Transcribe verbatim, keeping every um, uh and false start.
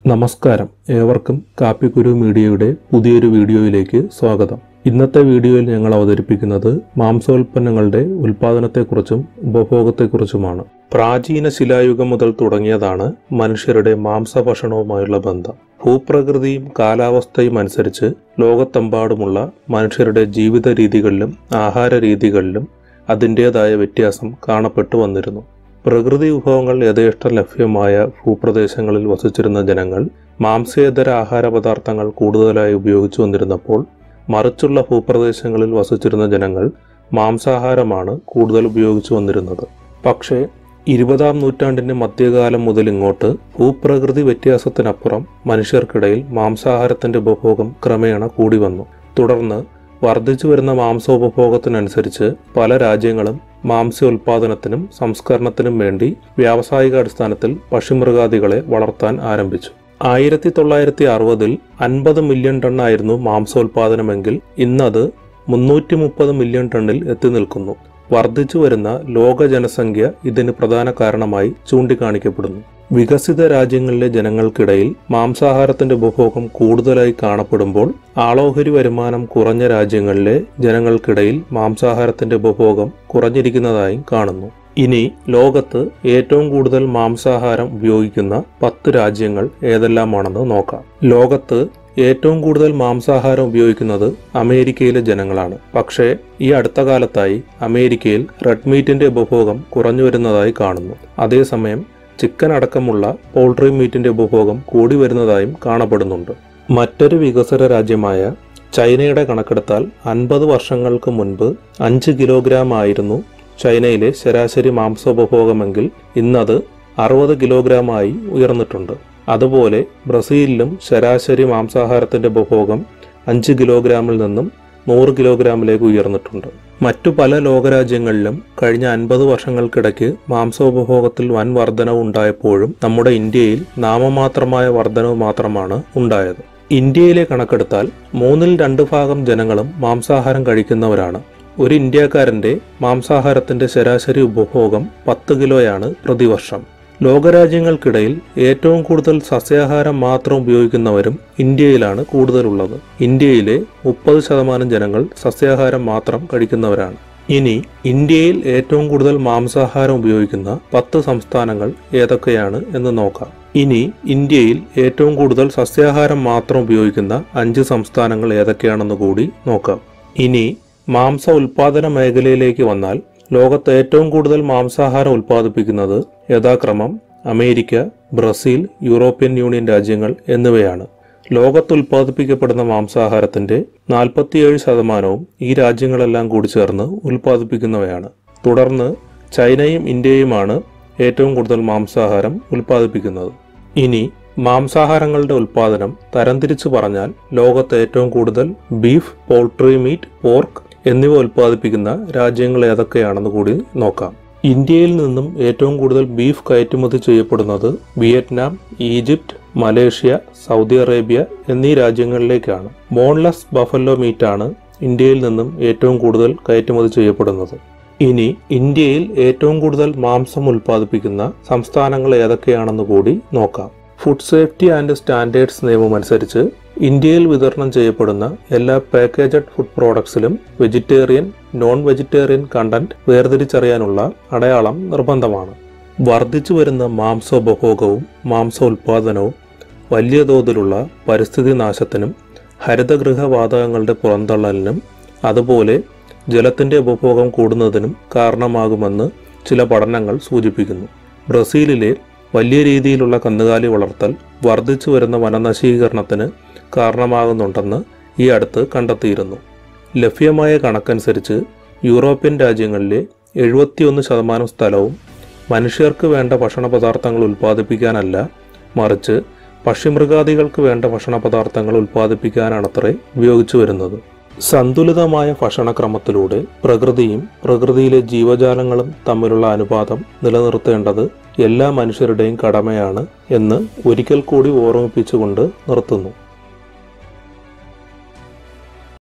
നമസ്കാരം, ഏവർക്കും കാപ്പിക്കുരു മീഡിയയുടെ പുതിയൊരു വീഡിയോയിലേക്ക് സ്വാഗതം. ഇന്നത്തെ വീഡിയോയിൽ ഞങ്ങൾ അവതരിപ്പിക്കുന്നത് മാംസോൽപ്പന്നങ്ങളുടെ ഉൽപ്പാദനത്തെക്കുറിച്ചും ഉപഭോഗത്തെക്കുറിച്ചുമാണ്. പ്രാചീന ശിലായുഗം മുതൽ തുടങ്ങിയതാണ് മനുഷ്യരുടെ മാംസഭക്ഷണവുമായുള്ള ബന്ധം. ഭൂപ്രകൃതിയും കാലാവസ്ഥയും അനുസരിച്ച് ലോകത്തെമ്പാടുമുള്ള മനുഷ്യരുടെ ജീവിത രീതികളിലും ആഹാര രീതികളിലും അതിൻ്റേതായ വ്യത്യാസം കാണപ്പെട്ടു വന്നിരുന്നു. പ്രകൃതി വിഭവങ്ങൾ യഥേഷ്ടം ലഭ്യമായ ഭൂപ്രദേശങ്ങളിൽ വസിച്ചിരുന്ന ജനങ്ങൾ മാംസേതര ആഹാര പദാർത്ഥങ്ങൾ കൂടുതലായി ഉപയോഗിച്ചു വന്നിരുന്നപ്പോൾ, മറിച്ചുള്ള ഭൂപ്രദേശങ്ങളിൽ വസിച്ചിരുന്ന ജനങ്ങൾ മാംസാഹാരമാണ് കൂടുതൽ ഉപയോഗിച്ചു വന്നിരുന്നത്. പക്ഷേ ഇരുപതാം നൂറ്റാണ്ടിൻ്റെ മധ്യകാലം മുതൽ ഇങ്ങോട്ട് ഭൂപ്രകൃതി വ്യത്യാസത്തിനപ്പുറം മനുഷ്യർക്കിടയിൽ മാംസാഹാരത്തിൻ്റെ ഉപഭോഗം ക്രമേണ കൂടി വന്നു. തുടർന്ന് വർദ്ധിച്ചു വരുന്ന മാംസോപഭോഗത്തിനനുസരിച്ച് പല രാജ്യങ്ങളും മാംസ്യോൽപാദനത്തിനും സംസ്കരണത്തിനും വേണ്ടി വ്യാവസായികാടിസ്ഥാനത്തിൽ പശുമൃഗാദികളെ വളർത്താൻ ആരംഭിച്ചു. ആയിരത്തി തൊള്ളായിരത്തി അറുപതിൽ അൻപത് മില്യൺ ടണ്ണായിരുന്നു മാംസോൽപാദനമെങ്കിൽ ഇന്നത് മുന്നൂറ്റി മുപ്പത് മില്യൺ ടണ്ണിൽ എത്തി നിൽക്കുന്നു. വർദ്ധിച്ചു വരുന്ന ലോക ജനസംഖ്യ ഇതിന് പ്രധാന കാരണമായി ചൂണ്ടിക്കാണിക്കപ്പെടുന്നു. വികസിത രാജ്യങ്ങളിലെ ജനങ്ങൾക്കിടയിൽ മാംസാഹാരത്തിന്റെ ഉപഭോഗം കൂടുതലായി കാണപ്പെടുമ്പോൾ, ആളോഹരി വരുമാനം കുറഞ്ഞ രാജ്യങ്ങളിലെ ജനങ്ങൾക്കിടയിൽ മാംസാഹാരത്തിന്റെ ഉപഭോഗം കുറഞ്ഞിരിക്കുന്നതായും കാണുന്നു. ഇനി ലോകത്ത് ഏറ്റവും കൂടുതൽ മാംസാഹാരം ഉപയോഗിക്കുന്ന പത്ത് രാജ്യങ്ങൾ ഏതെല്ലാമാണെന്ന് നോക്കാം. ലോകത്ത് ഏറ്റവും കൂടുതൽ മാംസാഹാരം ഉപയോഗിക്കുന്നത് അമേരിക്കയിലെ ജനങ്ങളാണ്. പക്ഷേ ഈ അടുത്ത കാലത്തായി അമേരിക്കയിൽ റെഡ് മീറ്റിന്റെ ഉപഭോഗം കുറഞ്ഞു വരുന്നതായി കാണുന്നു. അതേസമയം ചിക്കൻ അടക്കമുള്ള പോൾട്രി മീറ്റിന്റെ ഉപഭോഗം കൂടി വരുന്നതായും കാണപ്പെടുന്നുണ്ട്. മറ്റൊരു വികസ്വര രാജ്യമായ ചൈനയുടെ കണക്കെടുത്താൽ അൻപത് വർഷങ്ങൾക്ക് മുൻപ് അഞ്ച് കിലോഗ്രാം ആയിരുന്നു ചൈനയിലെ ശരാശരി മാംസോപഭോഗമെങ്കിൽ ഇന്നത് അറുപത് കിലോഗ്രാമായി ഉയർന്നിട്ടുണ്ട്. അതുപോലെ ബ്രസീലിലും ശരാശരി മാംസാഹാരത്തിന്റെ ഉപഭോഗം അഞ്ച് കിലോഗ്രാമിൽ നിന്നും നൂറ് കിലോഗ്രാമിലേക്ക് ഉയർന്നിട്ടുണ്ട്. മറ്റു പല ലോകരാജ്യങ്ങളിലും കഴിഞ്ഞ അൻപത് വർഷങ്ങൾക്കിടയ്ക്ക് മാംസോപഭോഗത്തിൽ വൻ വർധനവ് ഉണ്ടായപ്പോഴും നമ്മുടെ ഇന്ത്യയിൽ നാമമാത്രമായ വർധനവ് മാത്രമാണ് ഉണ്ടായത്. ഇന്ത്യയിലെ കണക്കെടുത്താൽ മൂന്നിൽ രണ്ട് ഭാഗം ജനങ്ങളും മാംസാഹാരം കഴിക്കുന്നവരാണ്. ഒരു ഇന്ത്യക്കാരന്റെ മാംസാഹാരത്തിന്റെ ശരാശരി ഉപഭോഗം പത്ത് കിലോയാണ് പ്രതിവർഷം. ലോകരാജ്യങ്ങൾക്കിടയിൽ ഏറ്റവും കൂടുതൽ സസ്യാഹാരം മാത്രം ഉപയോഗിക്കുന്നവരും ഇന്ത്യയിലാണ് കൂടുതലുള്ളത്. ഇന്ത്യയിലെ മുപ്പത് ശതമാനം ജനങ്ങൾ സസ്യാഹാരം മാത്രം കഴിക്കുന്നവരാണ്. ഇനി ഇന്ത്യയിൽ ഏറ്റവും കൂടുതൽ മാംസാഹാരം ഉപയോഗിക്കുന്ന പത്ത് സംസ്ഥാനങ്ങൾ ഏതൊക്കെയാണ് എന്ന് നോക്കാം. ഇനി ഇന്ത്യയിൽ ഏറ്റവും കൂടുതൽ സസ്യാഹാരം മാത്രം ഉപയോഗിക്കുന്ന അഞ്ച് സംസ്ഥാനങ്ങൾ ഏതൊക്കെയാണെന്ന് കൂടി നോക്കാം. ഇനി മാംസ ഉൽപാദന മേഖലയിലേക്ക് വന്നാൽ ലോകത്ത് ഏറ്റവും കൂടുതൽ മാംസാഹാരം ഉൽപ്പാദിപ്പിക്കുന്നത് യഥാക്രമം അമേരിക്ക, ബ്രസീൽ, യൂറോപ്യൻ യൂണിയൻ രാജ്യങ്ങൾ എന്നിവയാണ്. ലോകത്ത് ഉൽപ്പാദിപ്പിക്കപ്പെടുന്ന മാംസാഹാരത്തിന്റെ നാൽപ്പത്തിയേഴ് ശതമാനവും ഈ രാജ്യങ്ങളെല്ലാം കൂടി ചേർന്ന് ഉൽപ്പാദിപ്പിക്കുന്നവയാണ്. തുടർന്ന് ചൈനയും ഇന്ത്യയുമാണ് ഏറ്റവും കൂടുതൽ മാംസാഹാരം ഉൽപ്പാദിപ്പിക്കുന്നത്. ഇനി മാംസാഹാരങ്ങളുടെ ഉൽപ്പാദനം തരംതിരിച്ചു പറഞ്ഞാൽ ലോകത്ത് ഏറ്റവും കൂടുതൽ ബീഫ്, പോൾട്രി മീറ്റ്, പോർക്ക് എന്നിവ ഉൽപ്പാദിപ്പിക്കുന്ന രാജ്യങ്ങൾ ഏതൊക്കെയാണെന്ന് കൂടി നോക്കാം. ഇന്ത്യയിൽ നിന്നും ഏറ്റവും കൂടുതൽ ബീഫ് കയറ്റുമതി ചെയ്യപ്പെടുന്നത് Vietnam, Egypt, Malaysia, Saudi Arabia എന്നീ രാജ്യങ്ങളിലേക്കാണ്. ബോൺലെസ് ബഫല്ലോ മീറ്റാണ് ഇന്ത്യയിൽ നിന്നും ഏറ്റവും കൂടുതൽ കയറ്റുമതി ചെയ്യപ്പെടുന്നത്. ഇനി ഇന്ത്യയിൽ ഏറ്റവും കൂടുതൽ മാംസം ഉൽപ്പാദിപ്പിക്കുന്ന സംസ്ഥാനങ്ങൾ ഏതൊക്കെയാണെന്ന് കൂടി നോക്കാം. ഫുഡ് സേഫ്റ്റി ആൻഡ് സ്റ്റാൻഡേർഡ്സ് നിയമം അനുസരിച്ച് ഇന്ത്യയിൽ വിതരണം ചെയ്യപ്പെടുന്ന എല്ലാ പാക്കേജഡ് ഫുഡ് പ്രോഡക്ട്സിലും വെജിറ്റേറിയൻ, നോൺ വെജിറ്റേറിയൻ കണ്ടന്റ് വേർതിരിച്ചറിയാനുള്ള അടയാളം നിർബന്ധമാണ്. വർദ്ധിച്ചു വരുന്ന മാംസോപഭോഗവും മാംസോൽപാദനവും വലിയ തോതിലുള്ള പരിസ്ഥിതി നാശത്തിനും ഹരിതഗൃഹവാതകങ്ങളുടെ പുറന്തള്ളലിനും അതുപോലെ ജലത്തിന്റെ ഉപഭോഗം കൂടുന്നതിനും കാരണമാകുമെന്ന് ചില പഠനങ്ങൾ സൂചിപ്പിക്കുന്നു. ബ്രസീലിലെ വലിയ രീതിയിലുള്ള കന്നുകാലി വളർത്തൽ വർദ്ധിച്ചു വരുന്ന വനനശീകരണത്തിന് കാരണമാകുന്നുണ്ടെന്ന് ഈ അടുത്ത് കണ്ടെത്തിയിരുന്നു. ലഭ്യമായ കണക്കനുസരിച്ച് യൂറോപ്യൻ രാജ്യങ്ങളിലെ എഴുപത്തിയൊന്ന് ശതമാനം സ്ഥലവും മനുഷ്യർക്ക് വേണ്ട ഭക്ഷണ പദാർത്ഥങ്ങൾ ഉൽപ്പാദിപ്പിക്കാനല്ല, മറിച്ച് പക്ഷിമൃഗാദികൾക്ക് വേണ്ട ഭക്ഷണ പദാർത്ഥങ്ങൾ ഉൽപ്പാദിപ്പിക്കാനാണത്രേ ഉപയോഗിച്ചു വരുന്നത്. സന്തുലിതമായ ഭക്ഷണക്രമത്തിലൂടെ പ്രകൃതിയും പ്രകൃതിയിലെ ജീവജാലങ്ങളും തമ്മിലുള്ള അനുപാതം നിലനിർത്തേണ്ടത് എല്ലാ മനുഷ്യരുടെയും കടമയാണ് എന്ന് ഒരിക്കൽ കൂടി ഓർമ്മിപ്പിച്ചുകൊണ്ട് നിർത്തുന്നു.